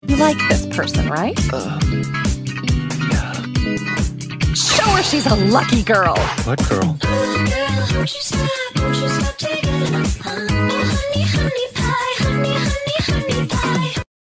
You like this person, right? Yeah. Show her she's a lucky girl. What girl? Won't you stop taking it?